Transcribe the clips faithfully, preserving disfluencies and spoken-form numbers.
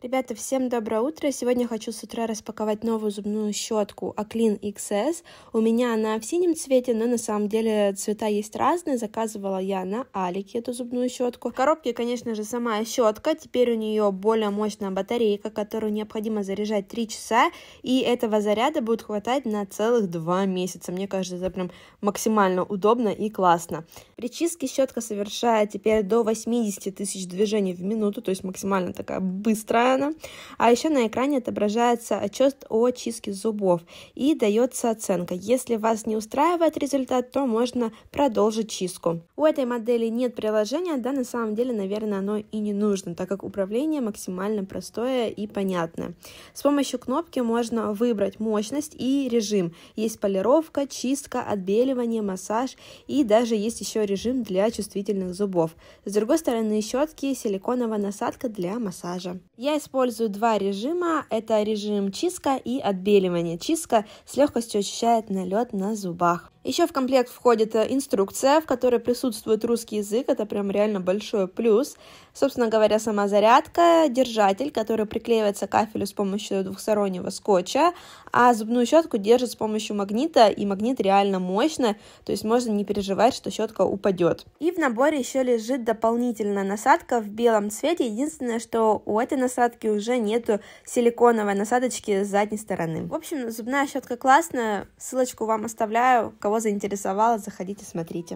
Ребята, всем доброе утро! Сегодня хочу с утра распаковать новую зубную щетку Aclean икс эс. У меня она в синем цвете, но на самом деле цвета есть разные. Заказывала я на Алике эту зубную щетку. В коробке, конечно же, сама щетка. Теперь у нее более мощная батарейка, которую необходимо заряжать три часа. И этого заряда будет хватать на целых два месяца. Мне кажется, это прям максимально удобно и классно. При чистке щетка совершает теперь до восьмидесяти тысяч движений в минуту, то есть максимально такая быстрая. А еще на экране отображается отчет о чистке зубов и дается оценка. Если вас не устраивает результат, то можно продолжить чистку. У этой модели нет приложения, да, на самом деле, наверное, оно и не нужно, так как управление максимально простое и понятное. С помощью кнопки можно выбрать мощность и режим. Есть полировка, чистка, отбеливание, массаж и даже есть еще режим для чувствительных зубов. С другой стороны щетки силиконовая насадка для массажа. Я использую два режима, это режим чистка и отбеливание. Чистка с легкостью очищает налет на зубах. Еще в комплект входит инструкция, в которой присутствует русский язык, это прям реально большой плюс. Собственно говоря, сама зарядка, держатель, который приклеивается к кафелю с помощью двухстороннего скотча, а зубную щетку держит с помощью магнита, и магнит реально мощный, то есть можно не переживать, что щетка упадет. И в наборе еще лежит дополнительная насадка в белом цвете, единственное, что у этой насадки уже нету силиконовой насадочки с задней стороны. В общем, зубная щетка классная, ссылочку вам оставляю, кого заинтересовало, заходите, смотрите.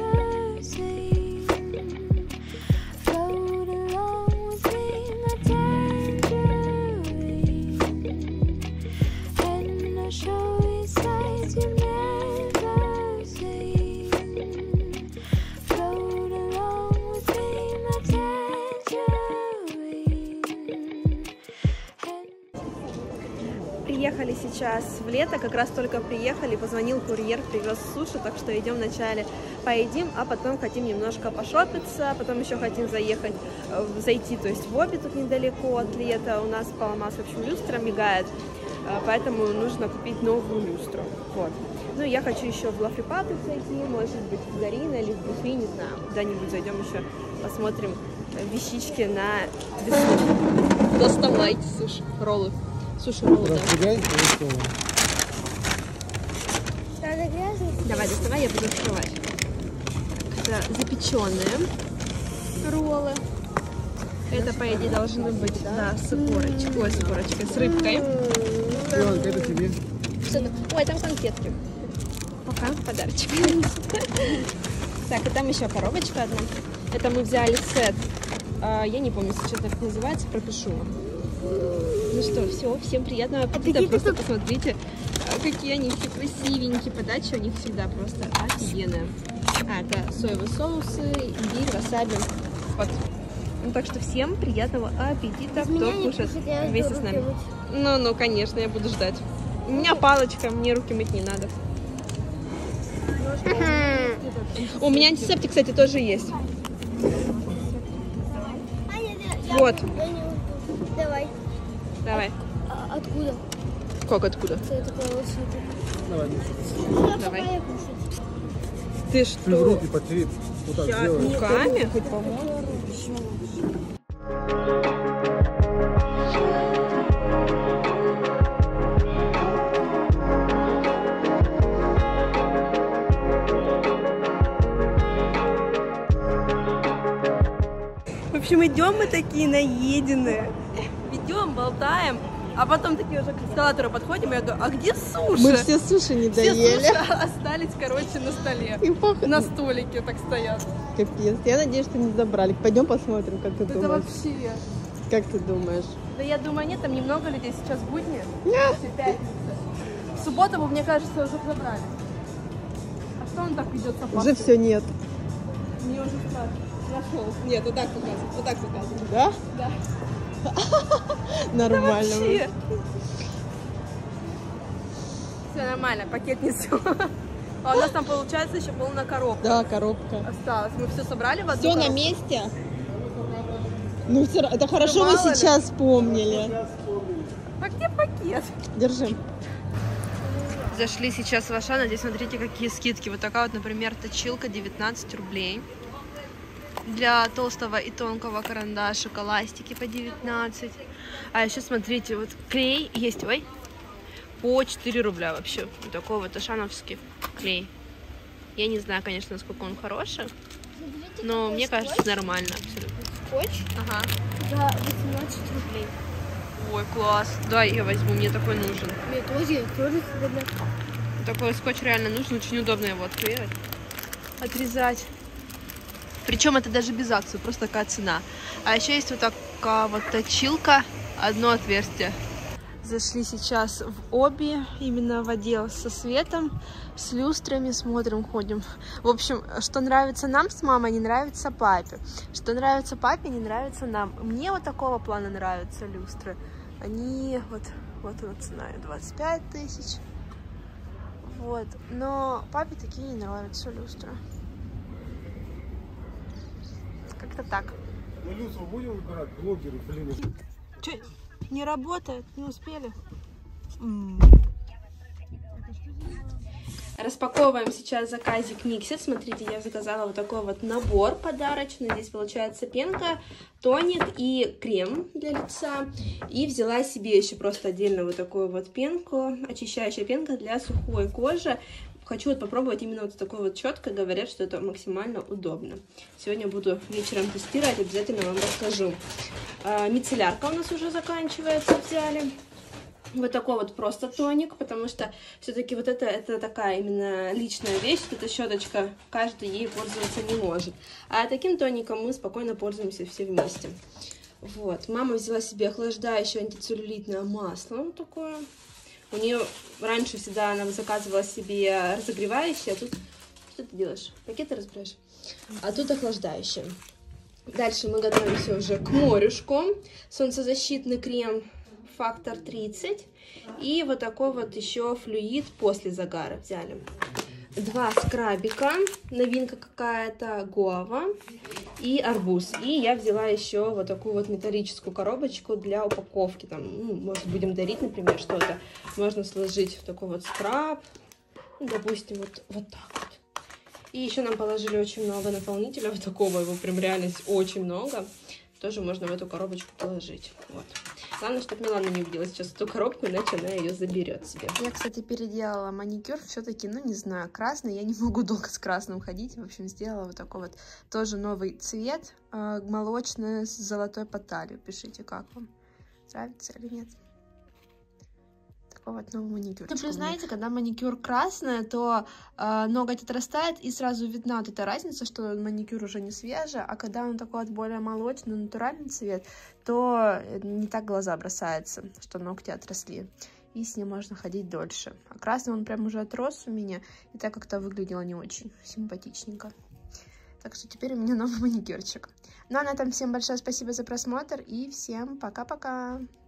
Приехали сейчас в лето, как раз только приехали, позвонил курьер, привез суши, так что идем вначале поедим, а потом хотим немножко пошопиться, потом еще хотим заехать, зайти, то есть в Оби тут недалеко от лета, у нас поломалась, в общем, люстра мигает, поэтому нужно купить новую люстру, вот. Ну и я хочу еще в Лафрипабли зайти, может быть в Гарина или в Буфи, не знаю, куда-нибудь зайдем еще, посмотрим вещички на весну. Доставайте суши, роллы. Суши роллы, да. Давай, доставай, я буду открывать. Это запеченные роллы. Это, по идее, должны быть, да, с корочкой, ой, с корочкой, с рыбкой. Это тебе. Ой, там конфетки. Пока, подарочек. Так, и там еще коробочка одна. Это мы взяли сет. Я не помню, что это называется, пропишу. Ну что, все, всем приятного аппетита. Просто посмотрите, какие они все красивенькие. Подача у них всегда просто офигенная. А, это соевые соусы, имбирь, васаби. Вот. Ну, так что всем приятного аппетита, кто кушает вместе с нами. Ну, ну, конечно, я буду ждать. У меня палочка, мне руки мыть не надо. У меня антисептик, кстати, тоже есть. Вот. Давай. Давай. А, откуда? Как откуда? Давай. Давай. Ты что? Ты в руки потри. Вот так Сейчас, сделай. руками? В общем, идем мы такие наеденные. Идем, болтаем, а потом такие уже к эскалатору подходим, и я говорю, а где суши? Мы все суши не доели. Все суши остались, короче, на столе. И пах... На столике так стоят. Капец. Я надеюсь, что не забрали. Пойдем посмотрим, как ты Это думаешь. вообще... Как ты думаешь? Да я думаю, нет, там немного людей, сейчас будни. Все пятница. В субботу, мне кажется, уже забрали. А что он так идет с опаской? Уже все нет. Мне уже страшно. Нашел. Нет, вот так показывает, вот так показывает. Да? Да. Нормально. Да вообще. Все нормально, пакет несу. А у нас там получается еще полная коробка. Да, коробка. Осталось. Мы все собрали в одну Все коробку. на месте? Ну, все, это хорошо, Ну, вы мало сейчас вспомнили. А где пакет? Держи. Зашли сейчас в Ашан, здесь смотрите, какие скидки. Вот такая вот, например, точилка девятнадцать рублей. Для толстого и тонкого карандашика ластики по девятнадцать. А еще смотрите, вот клей есть, ой, по четыре рубля вообще. Вот такой вот ашановский клей. Я не знаю, конечно, насколько он хороший, но мне кажется, нормально абсолютно. Скотч? Ага. За восемнадцать рублей. Ой, класс. Да, я возьму, мне такой нужен. Мне тоже, тоже сюда. Такой скотч реально нужен, очень удобно его отклеивать, отрезать. Причем это даже без акции, просто такая цена. А еще есть вот такая вот точилка, одно отверстие. Зашли сейчас в Оби, именно в отдел со светом, с люстрами, смотрим, ходим. В общем, что нравится нам с мамой, не нравится папе. Что нравится папе, не нравится нам. Мне вот такого плана нравятся люстры. Они, вот, вот она цена, двадцать пять тысяч. Вот, но папе такие не нравятся люстры. Как-то так. Мы люстру будем выбирать, блогеры, блин. Че, не работает? Не успели? М. Распаковываем сейчас заказик Mixit. Смотрите, я заказала вот такой вот набор подарочный. Здесь получается пенка, тоник и крем для лица. И взяла себе еще просто отдельно вот такую вот пенку, очищающая пенка для сухой кожи. Хочу вот попробовать именно вот такой вот щеткой. Говорят, что это максимально удобно. Сегодня буду вечером тестировать, обязательно вам расскажу. А, мицеллярка у нас уже заканчивается, взяли. Вот такой вот просто тоник, потому что все-таки вот это, это такая именно личная вещь, эта щеточка, каждый ей пользоваться не может. А таким тоником мы спокойно пользуемся все вместе. Вот, мама взяла себе охлаждающее антицеллюлитное масло, вот такое. У нее раньше всегда она заказывала себе разогревающее, а тут... Что ты делаешь? Пакеты разбираешь? А тут охлаждающее. Дальше мы готовимся уже к морюшку. Солнцезащитный крем фактор тридцать. И вот такой вот еще флюид после загара взяли. Два скрабика. Новинка какая-то, гуава и арбуз. И я взяла еще вот такую вот металлическую коробочку для упаковки. Там, ну, может, будем дарить, например, что-то. Можно сложить такой вот скраб. Ну, допустим, вот, вот так вот. И еще нам положили очень много наполнителя. Вот такого его прям реально очень много. Тоже можно в эту коробочку положить. Вот. Главное, чтобы Милана не увидела сейчас эту коробку, иначе она ее заберет себе. Я, кстати, переделала маникюр. Все-таки, ну, не знаю, красный. Я не могу долго с красным ходить. В общем, сделала вот такой вот тоже новый цвет. Э, молочный с золотой по талию. Пишите, как вам. Нравится или нет? Вот новый маникюр. Вы знаете, когда маникюр красный, то э, ноготь отрастает, и сразу видна вот эта разница, что маникюр уже не свежий, а когда он такой вот более молочный, натуральный цвет, то не так глаза бросается, что ногти отросли, и с ним можно ходить дольше. А красный он прям уже отрос у меня, и так как-то выглядело не очень симпатичненько. Так что теперь у меня новый маникюрчик. Ну а на этом всем большое спасибо за просмотр, и всем пока-пока!